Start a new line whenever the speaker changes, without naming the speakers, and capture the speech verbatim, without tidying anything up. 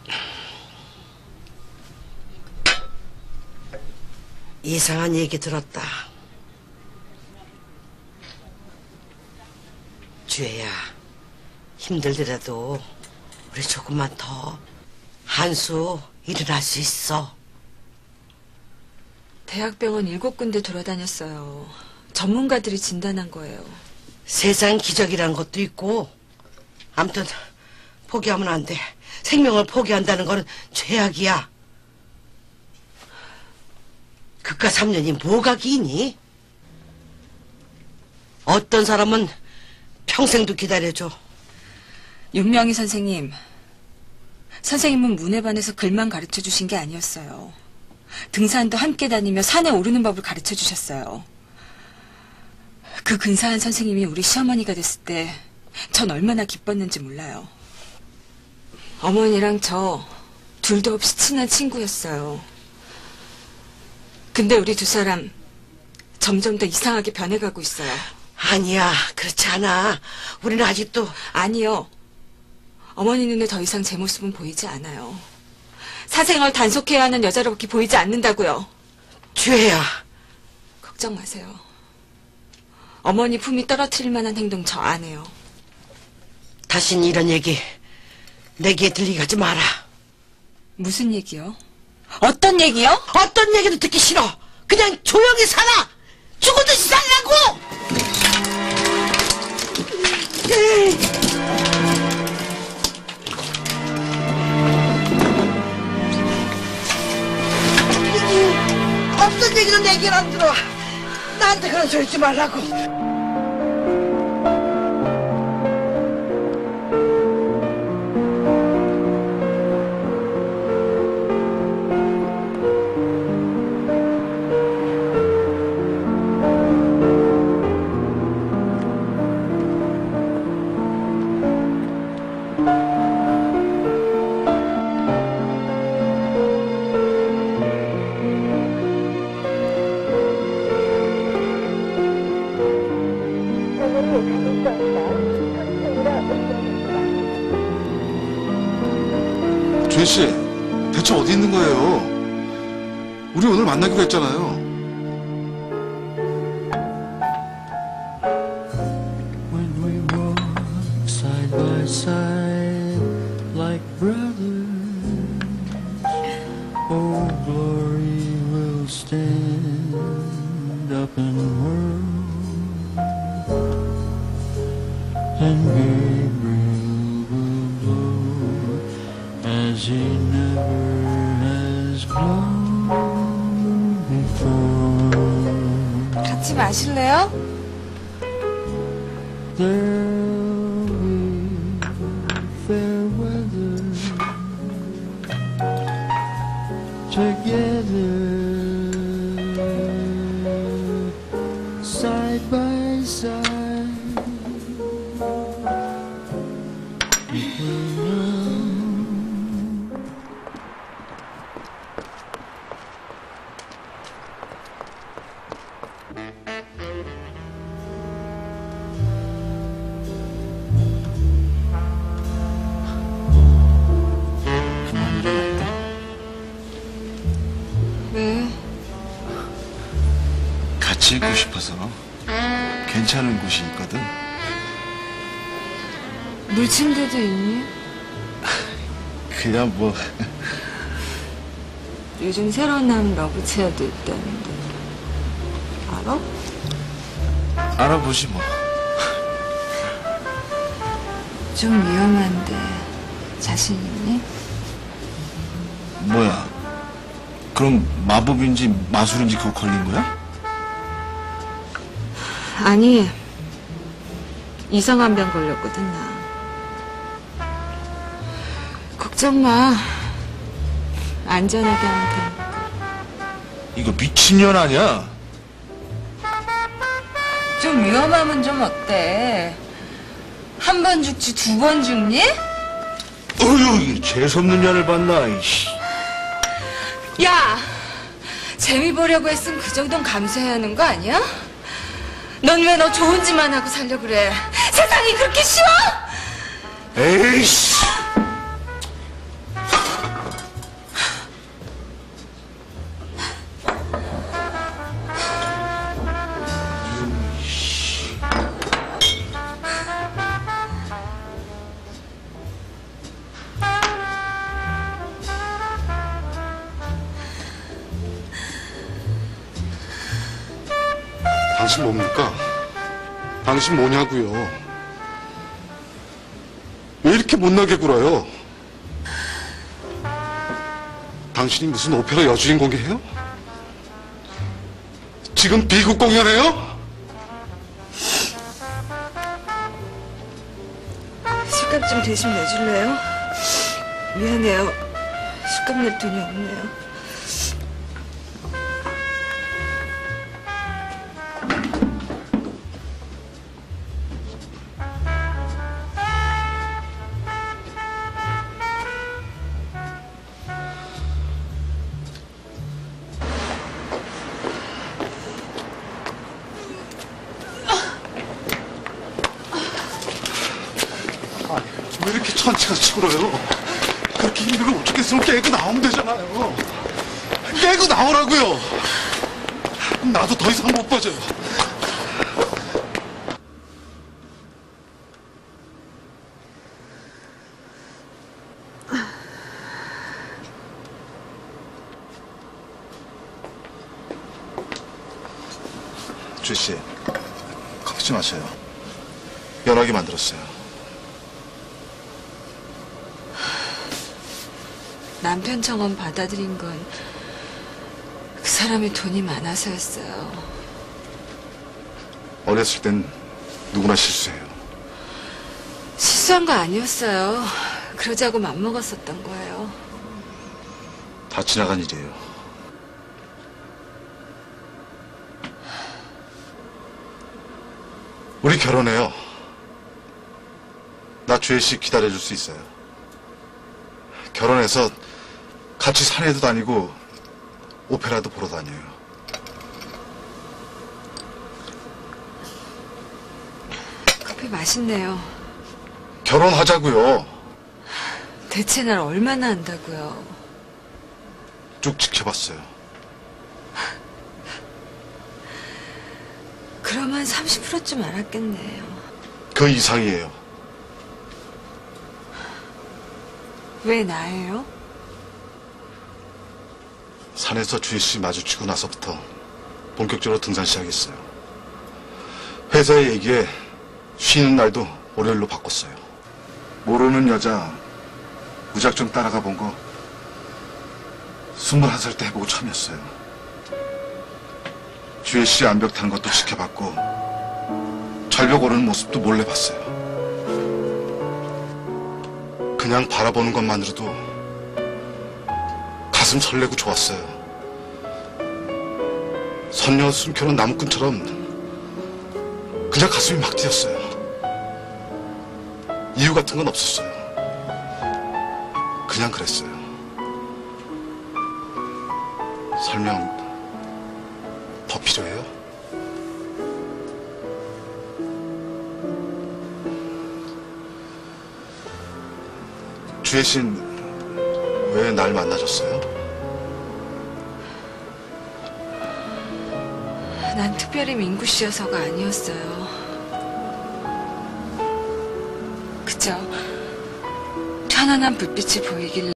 이상한 얘기 들었다. 주혜야, 힘들더라도 우리 조금만 더 한 수 일어날 수 있어.
대학병원 일곱 군데 돌아다녔어요. 전문가들이 진단한 거예요.
세상 기적이란 것도 있고, 아무튼 포기하면 안 돼. 생명을 포기한다는 거는 죄악이야. 그깟 삼 년이 뭐가 기니? 어떤 사람은 평생도 기다려줘.
윤명희 선생님, 선생님은 문해반에서 글만 가르쳐 주신 게 아니었어요. 등산도 함께 다니며 산에 오르는 법을 가르쳐 주셨어요. 그 근사한 선생님이 우리 시어머니가 됐을 때 전 얼마나 기뻤는지 몰라요. 어머니랑 저 둘도 없이 친한 친구였어요. 근데 우리 두 사람 점점 더 이상하게 변해가고 있어요.
아니야, 그렇지 않아. 우리는 아직도...
아니요. 어머니 눈에 더 이상 제 모습은 보이지 않아요. 사생활 단속해야 하는 여자로밖에 보이지 않는다고요.
주혜야.
걱정 마세요. 어머니 품이 떨어뜨릴 만한 행동 저 안 해요.
다신 이런 얘기 내 귀에 들리게 하지 마라.
무슨 얘기요? 어떤 얘기요?
어떤 얘기도 듣기 싫어. 그냥 조용히 살아. 죽어듯이 살라고. 없던 얘기는 내 귀에 안 들어. 나한테 그런 소리 하지 말라고.
주혜씨, 대체 어디 있는 거예요? 우리 오늘 만나기로 했잖아요.
When we walk side by side like brothers, oh glory will stand up in the world, and Gabriel will blow as he never has blown before.
같이 마실래요?
There'll be fair weather together, side by side. It will know.
왜?
같이 있고 싶어서. 괜찮은 곳이 있거든.
물침대도 있니?
그냥 뭐...
요즘 새로 나온 러브체어도 있다는데 알아?
알아보지 뭐.
좀 위험한데 자신 있니?
뭐야? 그럼 마법인지 마술인지 그거 걸린 거야?
아니, 이상한 병 걸렸거든 나. 걱정 마. 안전하게 하면 되니까.
이거 미친년 아니야?
좀 위험하면 좀 어때? 한 번 죽지 두 번 죽니?
어휴, 재수없는 년을 봤나, 이씨.
야! 재미 보려고 했으면 그 정도는 감수해야 하는 거 아니야? 넌 왜 너 좋은 짓만 하고 살려 그래? 세상이 그렇게 쉬워?
에이씨. 당신 뭡니까? 당신 뭐냐고요? 왜 이렇게 못나게 굴어요? 당신이 무슨 오페라 여주인공이에요? 지금 비극 공연해요?
술값 좀 대신 내줄래요? 미안해요. 술값 낼 돈이 없네요.
왜 이렇게 천치같이 굴어요? 그렇게 힘들면 어쩌겠으면 깨고 나오면 되잖아요. 깨고 나오라고요. 나도 더 이상 못 빠져요. 주씨, 커피 좀 마셔요. 연하게 만들었어요.
남편 청원 받아들인 건 그 사람이 돈이 많아서였어요.
어렸을 땐 누구나 실수해요.
실수한 거 아니었어요. 그러자고 맘먹었었던 거예요.
다 지나간 일이에요. 우리 결혼해요. 나 주혜 씨 기다려줄 수 있어요. 결혼해서 같이 산에도 다니고 오페라도 보러 다녀요.
커피 맛있네요.
결혼하자고요.
대체 날 얼마나 안다고요.
쭉 지켜봤어요.
그럼 한 삼십 퍼센트쯤 알았겠네요.
그 이상이에요.
왜 나예요?
산에서 주혜 씨 마주치고 나서부터 본격적으로 등산 시작했어요. 회사의 얘기에 쉬는 날도 월요일로 바꿨어요. 모르는 여자 무작정 따라가 본 거 스물한 살 때 해보고 처음이었어요. 주혜 씨 암벽 타는 것도 지켜봤고 절벽 오르는 모습도 몰래 봤어요. 그냥 바라보는 것만으로도 가슴 설레고 좋았어요. 선녀 숨겨놓은 나무꾼처럼 그냥 가슴이 막 뛰었어요. 이유 같은 건 없었어요. 그냥 그랬어요. 설명 더 필요해요? 주혜 씨는 왜 날 만나줬어요?
난 특별히 민구 씨여서가 아니었어요. 그저 편안한 불빛이 보이길래